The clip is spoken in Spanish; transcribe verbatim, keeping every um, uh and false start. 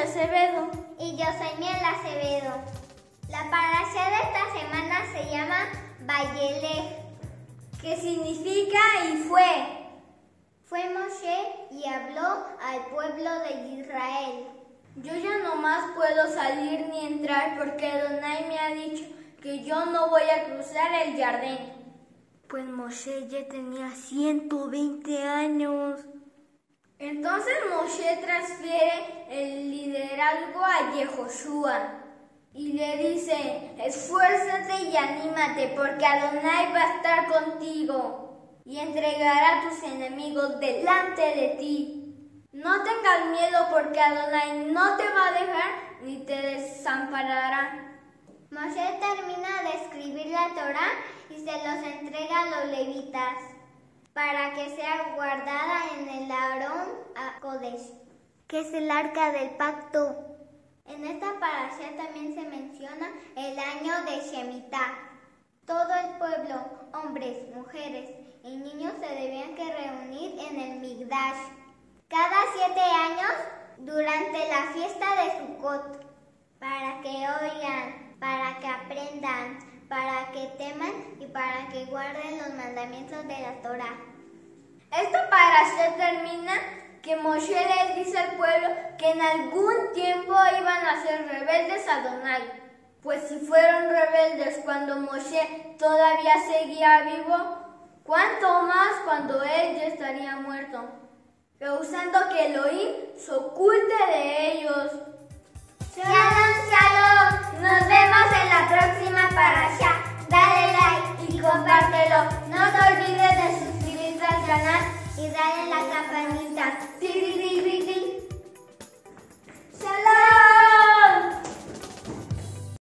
Acevedo. Y yo soy Miel Acevedo. La parashá de esta semana se llama Vayelech, que significa y fue. Fue Moshe y habló al pueblo de Israel. Yo ya no más puedo salir ni entrar porque Adonai me ha dicho que yo no voy a cruzar el Jardín. Pues Moshe ya tenía ciento veinte años. Entonces Moshe transfiere el liderazgo a Yehoshua y le dice: esfuérzate y anímate porque Adonai va a estar contigo y entregará a tus enemigos delante de ti. No tengas miedo porque Adonai no te va a dejar ni te desamparará. Moshe termina de escribir la Torá y se los entrega a los levitas para que sea guardada en el Aarón HaKodesh, que es el arca del pacto. En esta parashá también se menciona el año de Shemitah. Todo el pueblo, hombres, mujeres y niños se debían que reunir en el Migdash cada siete años durante la fiesta de Sukkot, para que oigan, para que aprendan, para que teman y para que guarden los mandamientos de la Torá. Esta parashá termina que Moshe les dice al pueblo que en algún tiempo iban a ser rebeldes a Adonai, pues si fueron rebeldes cuando Moshe todavía seguía vivo, ¿cuánto más cuando él ya estaría muerto? Causando que Elohim se oculte de ellos. Shalom, shalom. Nos vemos en la próxima parashá. Dale like y compártelo. No te olvides de suscribirte al canal y dale la campanita.